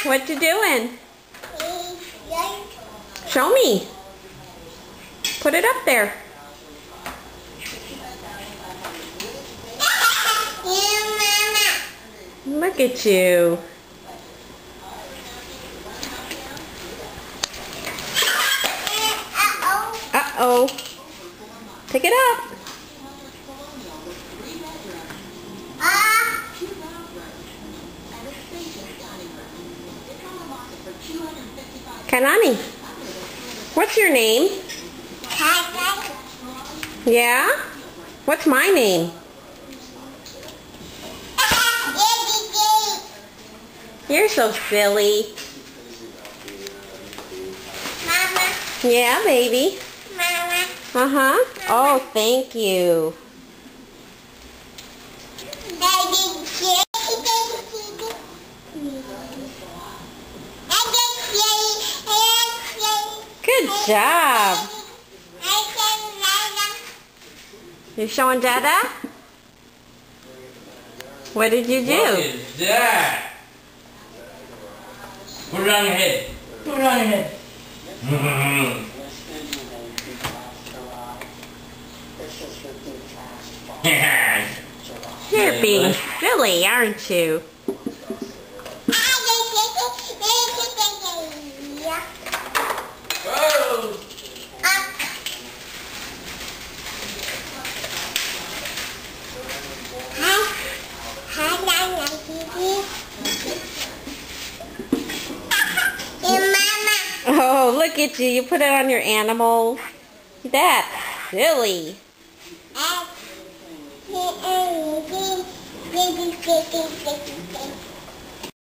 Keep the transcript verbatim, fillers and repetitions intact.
What you doing? Show me. Put it up there. Look at you. Uh-oh. Pick it up. Kanani, what's your name? Yeah? What's my name? You're so silly. Mama. Yeah, baby. Mama. Uh-huh. Oh, thank you. Good job. You're showing Dada? What did you do? What is that? Put it on your head. Put it on your head. You're being silly, aren't you? Oh. Oh, look at you. You put it on your animals. That's silly. Uh,